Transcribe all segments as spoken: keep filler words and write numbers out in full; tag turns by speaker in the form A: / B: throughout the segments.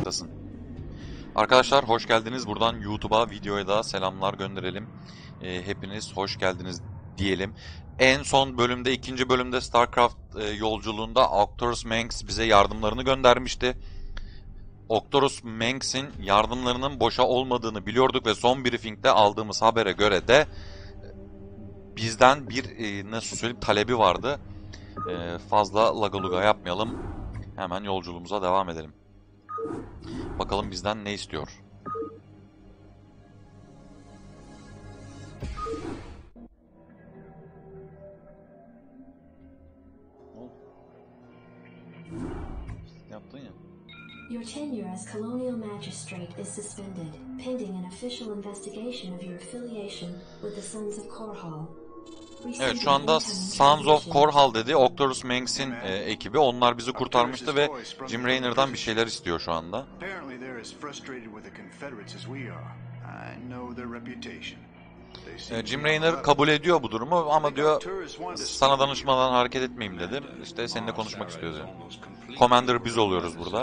A: yaşasın. Arkadaşlar hoş geldiniz. Buradan YouTube'a, videoya da selamlar gönderelim. E, hepiniz hoş geldiniz diyelim. En son bölümde, ikinci bölümde StarCraft e, yolculuğunda Arcturus Mengs bize yardımlarını göndermişti. Arcturus Mengs'in yardımlarının boşa olmadığını biliyorduk ve son briefingde aldığımız habere göre de bizden bir e, nasıl söyleyeyim talebi vardı. E, fazla lagaluga yapmayalım. Hemen yolculuğumuza devam edelim. Bakalım bizden ne istiyor? Yaptın ya.
B: Your tenure as Colonial Magistrate is suspended, pending an official investigation of your affiliation with the Sons of Korhal.
A: Evet, şu anda Sons of Korhal dedi. Arcturus Mengs'in e, ekibi. Onlar bizi kurtarmıştı ve Jim Raynor'dan bir şeyler istiyor şu anda. E, Jim Raynor kabul ediyor bu durumu ama diyor sana danışmadan hareket etmeyeyim dedi. İşte seninle konuşmak istiyoruz yani. Commander biz oluyoruz burada.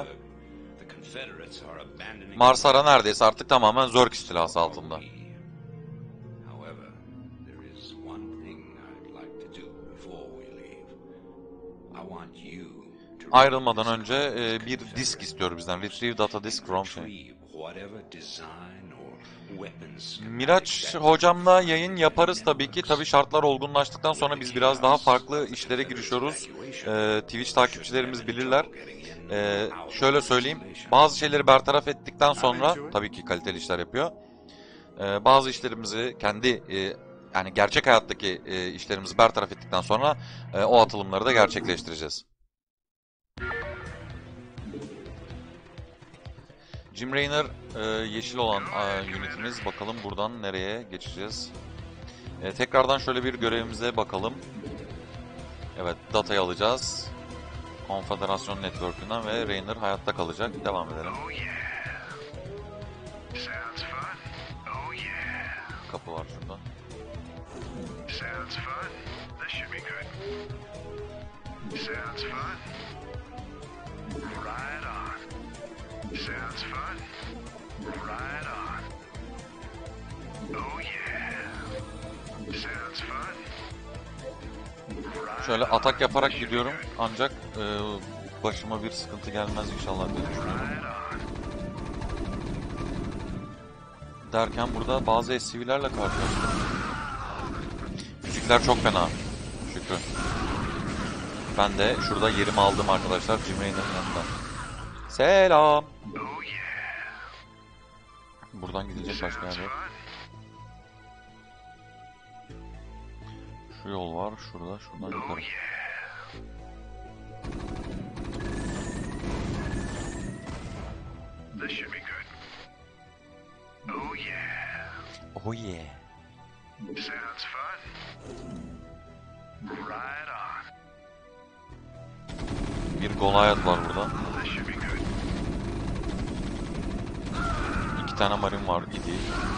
A: Marsara neredeyse artık tamamen Zerg istilası altında. Ayrılmadan önce e, bir disk istiyor bizden. Retrieve data disk from şey. Miraç hocamla yayın yaparız tabii ki. Tabii şartlar olgunlaştıktan sonra biz biraz daha farklı işlere girişiyoruz. E, Twitch takipçilerimiz bilirler. E, şöyle söyleyeyim. Bazı şeyleri bertaraf ettikten sonra tabii ki kaliteli işler yapıyor. E, bazı işlerimizi kendi e, yani gerçek hayattaki e, işlerimizi bertaraf ettikten sonra e, o atılımları da gerçekleştireceğiz. Jim Raynor e, yeşil olan e, unitimiz. Bakalım buradan nereye geçeceğiz. E, tekrardan şöyle bir görevimize bakalım. Evet, datayı alacağız. Konfederasyon Network'ünden ve Raynor hayatta kalacak. Devam edelim. Kapı var şurada. Şöyle atak yaparak gidiyorum ancak e, başıma bir sıkıntı gelmez inşallah diye düşünüyorum. Derken burada bazı S C V'lerle karşılaştım. Müzikler çok fena. Şükrü. Ben de şurada yerimi aldım arkadaşlar Jim Raynor'ın yanında. Selam. Buradan gidecek başka yer yok. Şu yol var. Şurada. Şuradan yukarı. Oh yeah. Bir Goliath var burada. İki tane marin var idi.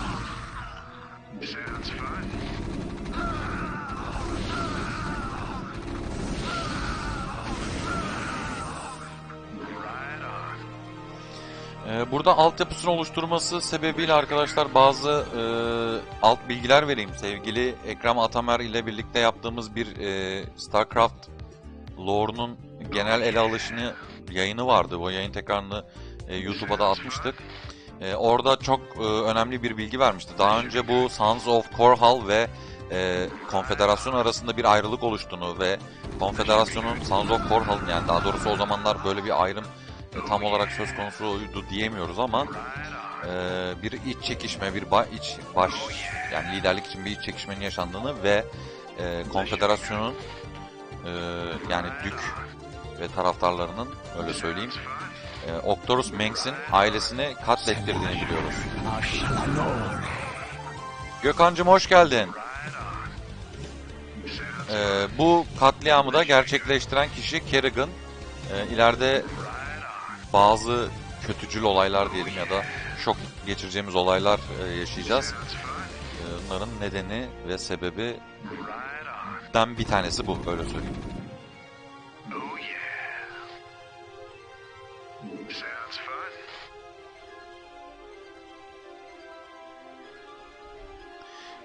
A: Ee, burada altyapısını oluşturması sebebiyle arkadaşlar bazı e, alt bilgiler vereyim. Sevgili Ekrem Atamer ile birlikte yaptığımız bir e, StarCraft lore'unun genel ele alışını yayını vardı. O yayın tekrarını e, YouTube'a da atmıştık. E, orada çok e, önemli bir bilgi vermişti. Daha önce bu Sons of Korhal ve e, Konfederasyon arasında bir ayrılık oluştuğunu ve Konfederasyonun Sons of Korhal'ın yani daha doğrusu o zamanlar böyle bir ayrım e, tam olarak söz konusuydu diyemiyoruz ama e, bir iç çekişme, bir ba iç baş yani liderlik için bir iç çekişmenin yaşandığını ve e, Konfederasyonun e, yani Dük ve taraftarlarının öyle söyleyeyim e, Arcturus Mengs'in ailesini katlettirdiğini biliyoruz. Gökhan'cığım hoş geldin. E, bu katliamı da gerçekleştiren kişi Kerrigan. E, ileride bazı kötücül olaylar diyelim ya da şok geçireceğimiz olaylar e, yaşayacağız. E, bunların nedeni ve sebebi den bir tanesi bu, böyle söyleyeyim.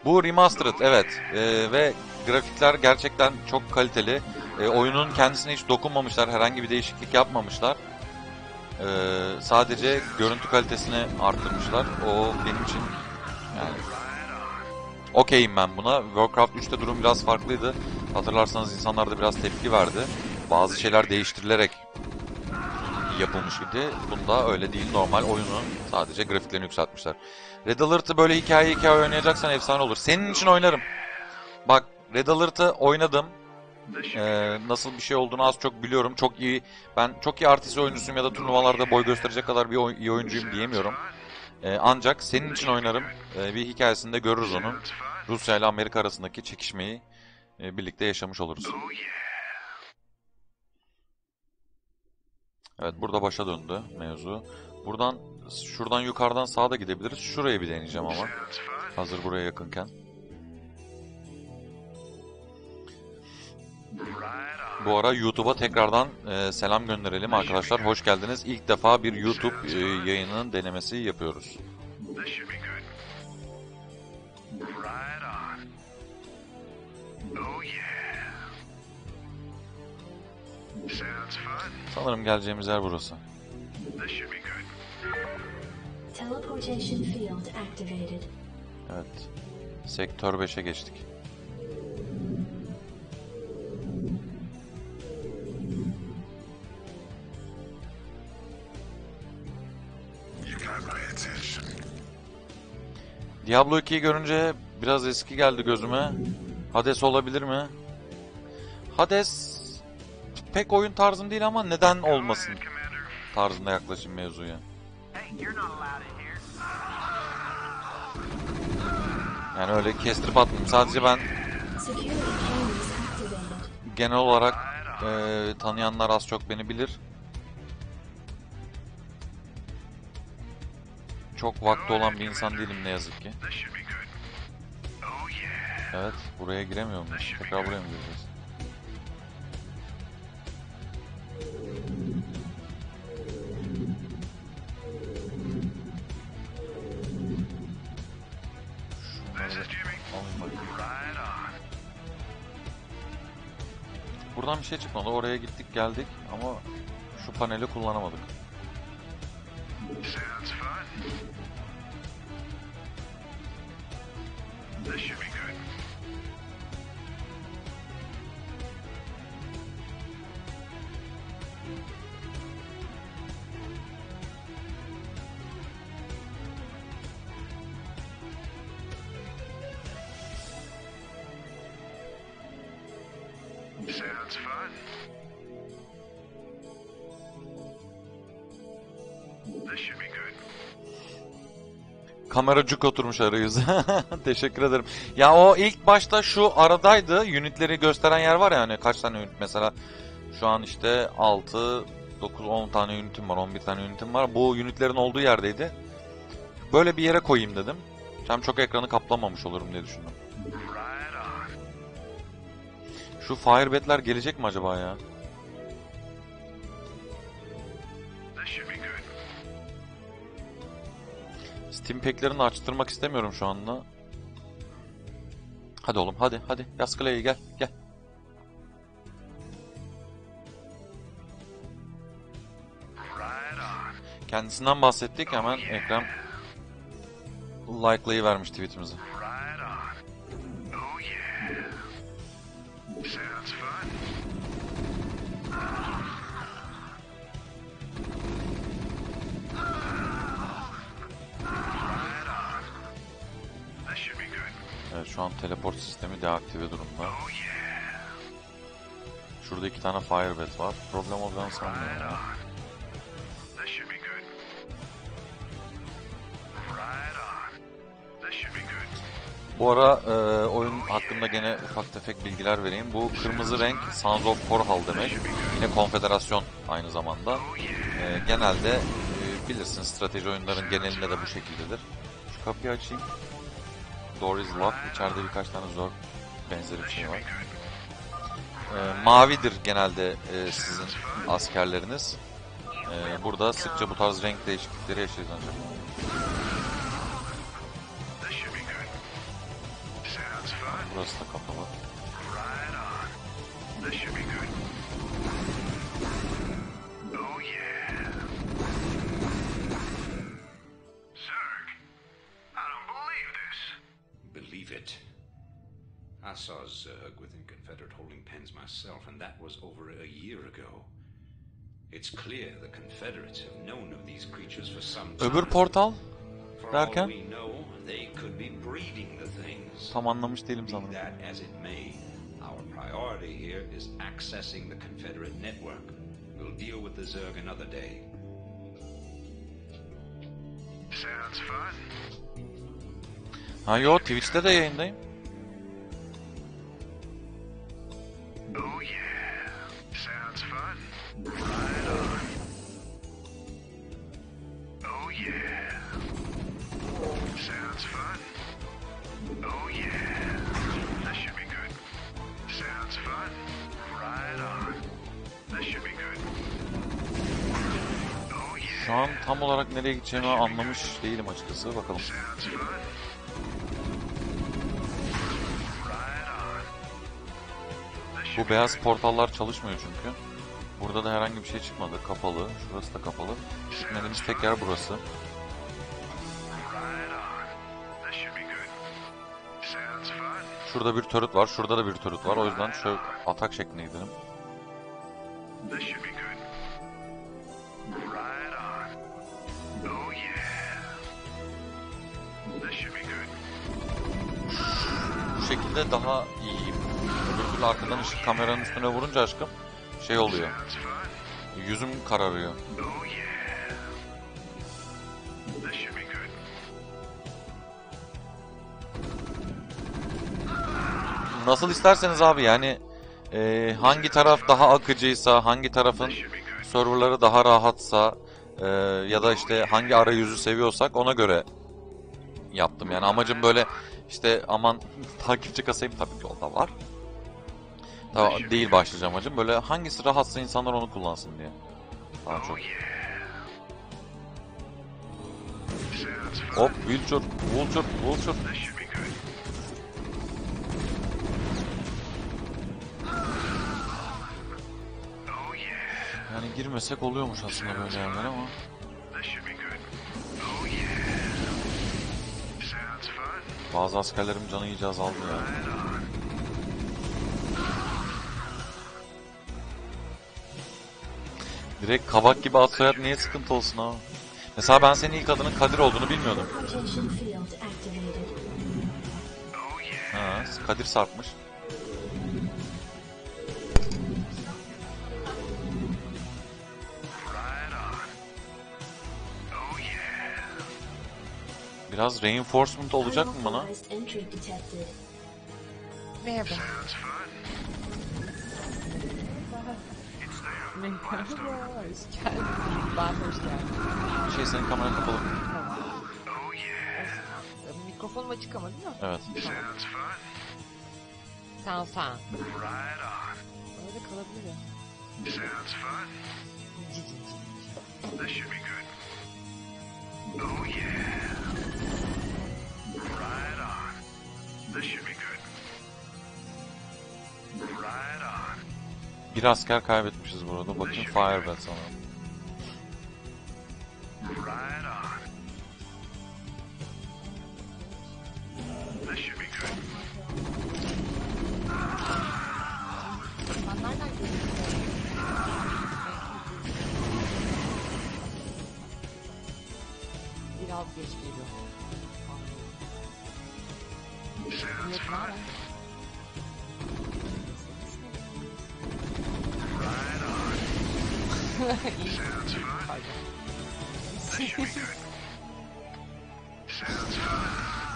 A: Bu remastered, evet. Ee, ve grafikler gerçekten çok kaliteli. Ee, oyunun kendisine hiç dokunmamışlar, herhangi bir değişiklik yapmamışlar. Ee, sadece görüntü kalitesini arttırmışlar. O benim için yani okeyim ben buna. Warcraft üçte durum biraz farklıydı. Hatırlarsanız insanlar da biraz tepki verdi. Bazı şeyler değiştirilerek yapılmış idi. Bunda öyle değil. Normal oyunu sadece grafiklerini yükseltmişler. Red Alert'ı böyle hikaye hikaye oynayacaksan efsane olur. Senin için oynarım. Bak, Red Alert'ı oynadım. Ee, nasıl bir şey olduğunu az çok biliyorum. Çok iyi. Ben çok iyi artist oyuncusuyum ya da turnuvalarda boy gösterecek kadar bir oy iyi oyuncuyum diyemiyorum. Ee, ancak senin için oynarım. Ee, bir hikayesinde görürüz onun. Rusya ile Amerika arasındaki çekişmeyi e, birlikte yaşamış oluruz. Evet, burada başa döndü mevzu. Buradan, şuradan yukarıdan sağa da gidebiliriz. Şuraya bir deneyeceğim ama. Hazır buraya yakınken. Bu ara YouTube'a tekrardan e, selam gönderelim arkadaşlar. Hoş geldiniz. İlk defa bir YouTube e, yayının denemesi yapıyoruz. Sanırım geleceğimiz yer burası.
B: Teleportation field activated.
A: Evet. Sektör beşe geçtik. Diablo ikiyi görünce biraz eski geldi gözüme. Hades olabilir mi? Hades pek oyun tarzım değil ama neden olmasın tarzında yaklaşım mevzuya. Yani öyle kestirip atmayayım. Sadece ben genel olarak e, tanıyanlar az çok beni bilir. Çok vakti olan bir insan değilim ne yazık ki. Evet, buraya giremiyor muyuz? Tekrar buraya mı gireceğiz? Buradan bir şey çıkmadı. Oraya gittik geldik ama şu paneli kullanamadık.
C: Sounds fun. This should be good.
A: Kameracık oturmuş arayüze. Teşekkür ederim. Ya o ilk başta şu aradaydı. Unitleri gösteren yer var ya, hani kaç tane unit mesela. Şu an işte altı, dokuz, on tane unitim var. on bir tane unitim var. Bu unitlerin olduğu yerdeydi. Böyle bir yere koyayım dedim. Hem çok ekranı kaplamamış olurum diye düşündüm. Şu Firebet'ler gelecek mi acaba ya? Steam Pack'lerini açtırmak istemiyorum şu anda. Hadi oğlum, hadi hadi. Yaz Clay'e gel gel. Kendisinden bahsettik, hemen ekran like'layı vermiş tweetimizi. Evet, şu an teleport sistemi deaktive durumda. Şurada iki tane Firebet var. Problem olacağını sanmıyorum ya. Bu ara e, oyun hakkında gene ufak tefek bilgiler vereyim. Bu kırmızı renk Sons of Korhal demek. Yine konfederasyon aynı zamanda. E, genelde e, bilirsin, strateji oyunların genelinde de bu şekildedir. Şu kapıyı açayım. Door is locked. İçeride birkaç tane zor benzeri bir şey var. E, mavidir genelde e, sizin askerleriniz. E, burada sıkça bu tarz renk değişiklikleri yaşayacağız. Burası da kapalı.
C: Right on. This should be good. Oh yeah. Zerg, I don't believe this.
D: Believe it. I saw Zerg within Confederate holding pens myself, and that was over a year ago. It's clear the Confederates have known of these creatures for some time.
A: Öbür portal
D: For all
A: derken
D: we know, they could be breeding the things.
A: tam anlamış değilim
D: Be
A: sanırım.
D: that as it may, our priority here is accessing the Confederate network. We'll deal with the Zerg another day.
C: Sounds fun.
A: Ha yo, Twitch'te de yayındayım.
C: Oh yeah. Sounds fun. Right on. Oh yeah. Sounds fun. Oh yeah. This should be good. Sounds fun. Right on. This should be good. Oh yeah.
A: Şu an tam olarak nereye gideceğimi anlamış değilim açıkçası. Bakalım.
C: Sounds fun. Right on. This
A: Bu
C: should be
A: beyaz
C: good.
A: portallar çalışmıyor çünkü. Burada da herhangi bir şey çıkmadı. Kapalı. Şurası da kapalı. Gitmediğimiz tek yer burası.
C: Right on. This should be good. Sounds fun.
A: Şurada bir turret var. Şurada da bir turret var. O yüzden şöyle atak şeklinde gidelim.
C: This should be good. Right on. Oh yeah. This should be good.
A: Bu şekilde daha iyiyim. Öbür türlü arkadan ışık kameranın üstüne vurunca aşkım şey oluyor.
C: Sounds fun.
A: Yüzüm kararıyor.
C: Oh yeah. This should be good.
A: Nasıl isterseniz abi, yani e, hangi taraf daha akıcıysa, hangi tarafın
C: This should be good.
A: serverları daha rahatsa e, ya da işte hangi arayüzü seviyorsak ona göre yaptım. Yani amacım böyle işte aman takipçi kasayım, tabii ki o da var. Tabii değil başlıca amacım, böyle hangisi rahatsa insanlar onu kullansın diye. Daha çok.
C: Oh yeah. Sounds fun.
A: Hop, Vulture, Vulture, Vulture.
C: This should be good. Oh yeah.
A: Yani girmesek oluyormuş aslında böyle yerler ama.
C: This should be good. Oh yeah. Sounds fun.
A: Bazı askerlerim canı iyice azaldı ya.
C: Right on.
A: Direkt kabak gibi ad soyad niye sıkıntı olsun abi? Mesela ben senin ilk adının Kadir olduğunu bilmiyordum.
B: Mutation field activated.
C: Oh yeah.
A: Ha, Kadir Sarp'mış.
C: Right on. Oh yeah.
A: Biraz reinforcement olacak mı bana?
B: Unauthorized entry detected.
E: Merhaba.
C: Sounds fun. It's there.
E: Merhaba. Hoş geldin. Ben hoş geldin.
A: Şey, senin kameran kapalı.
E: Tamam.
C: Oh yeah.
E: Mikrofonum açık ama değil mi?
A: Evet.
C: Sounds fun.
E: Sen sen.
C: Right on.
E: Öyle kalabilir ya.
C: Sounds fun.
E: Cici cici.
C: This should be good. Oh yeah. Right on. This should be good. Right on.
A: Bir asker kaybetmişiz burada. Bakayım, Firebat sanırım.
C: Right on. This should be good.
E: Ben nereden görüyorum? Biraz geç geliyor.
C: Sounds
E: Yok,
C: fun.
E: nereden?
C: Right on. Sounds fun.
E: Pardon.
C: This should be good. Sounds fun.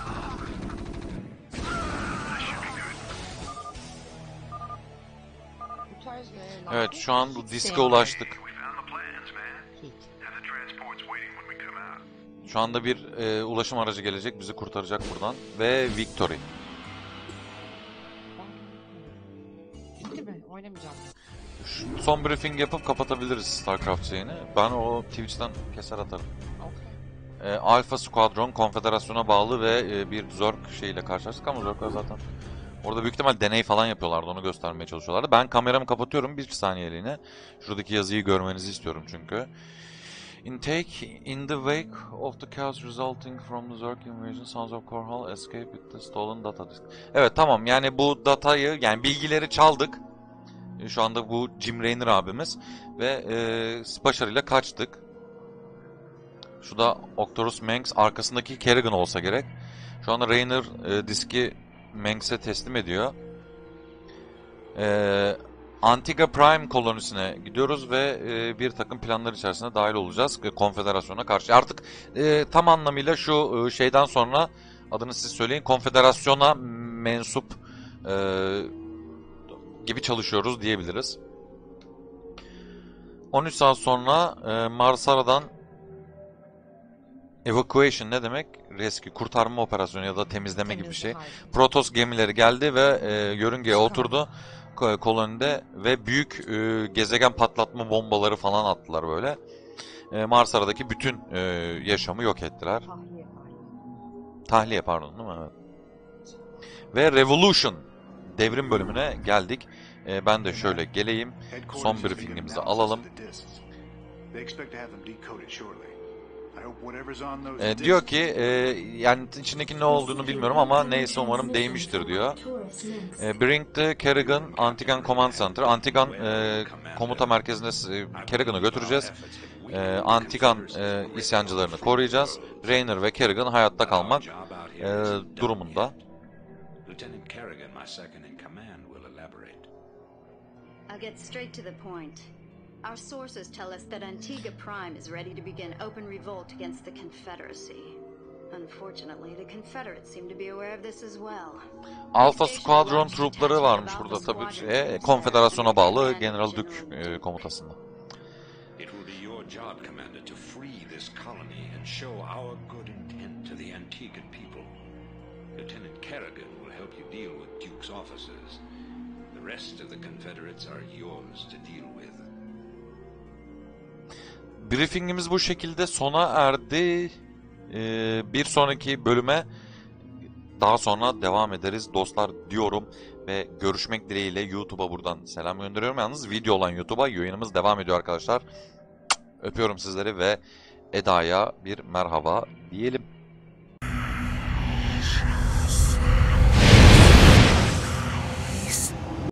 C: This should be good.
E: Bu tarz ve
A: Evet, şu an bu
E: hiç
A: diske
E: sevmem.
A: ulaştık.
C: We found the plans, man.
E: Hiç.
C: And the transport's waiting when we come out.
A: Şu anda bir e, ulaşım aracı gelecek, bizi kurtaracak buradan. Ve Victory.
E: Bitti mi? Oynamayacağım.
A: Şu- Son briefing yapıp kapatabiliriz StarCraft şeyini. Ben o Twitch'ten keser atarım.
E: Okay.
A: E, Alpha Squadron konfederasyona bağlı ve e, bir Zerg şeyiyle karşılaştık ama Zerg'ler zaten Orada büyük ihtimal deney falan yapıyorlardı. Onu göstermeye çalışıyorlardı. Ben kameramı kapatıyorum bir saniyeliğine. Şuradaki yazıyı görmenizi istiyorum çünkü. Intake in the wake of the chaos resulting from the Zerg invasion, Sons of Korhal escape with the stolen data disk. Evet tamam, yani bu datayı, yani bilgileri çaldık. Şu anda bu Jim Raynor abimiz ve e, başarıyla kaçtık. Şu da Octorus Manx, arkasındaki Kerrigan olsa gerek. Şu anda Raynor e, diski Manx'e teslim ediyor. E, Antigua Prime kolonisine gidiyoruz ve e, bir takım planlar içerisinde dahil olacağız Konfederasyon'a karşı. Artık e, tam anlamıyla şu e, şeyden sonra, adını siz söyleyin, Konfederasyon'a mensup e, gibi çalışıyoruz diyebiliriz. on üç saat sonra e, Marsara'dan evacuation ne demek? Rescue, kurtarma operasyonu ya da temizleme gibi bir şey. Protoss gemileri geldi ve e, yörüngeye oturdu kolonide ve büyük e, gezegen patlatma bombaları falan attılar böyle. E, Marsara'daki bütün e, yaşamı yok ettiler.
E: Tahliye var.
A: Tahliye pardon, değil mi? Evet. Ve Revolution devrim bölümüne geldik. E, ben de şöyle geleyim. Son briefingimizi alalım. E, diyor ki e, yani içindeki ne olduğunu bilmiyorum ama neyse umarım değmiştir diyor. E, bring the Kerrigan Antigan Command Center. Antigan e, komuta merkezine e, Kerrigan'ı götüreceğiz. E, Antigan e, isyancılarını koruyacağız. Raynor ve Kerrigan hayatta kalmak e, durumunda.
D: Lieutenant Kerrigan, my second in command, will elaborate.
F: I'll get straight to the point. Our sources tell us that Antigua Prime is ready to begin open revolt against the Confederacy. Unfortunately, the Confederates seem to be aware of this as well.
A: Alpha Squadron trupları varmış burada tabii. Şey, Konfederasyona bağlı General Duke e, komutasında.
D: It will be your job, Commander, to free this colony and show our good intent to the Antiguan people. Lieutenant Kerrigan will help you deal with Duke's officers. The rest of the Confederates are yours to deal with.
A: Briefingimiz bu şekilde sona erdi. Ee, bir sonraki bölüme daha sonra devam ederiz dostlar diyorum ve görüşmek dileğiyle. YouTube'a buradan selam gönderiyorum. Yalnız video olan YouTube'a yayınımız devam ediyor arkadaşlar. Öpüyorum sizleri ve Eda'ya bir merhaba diyelim.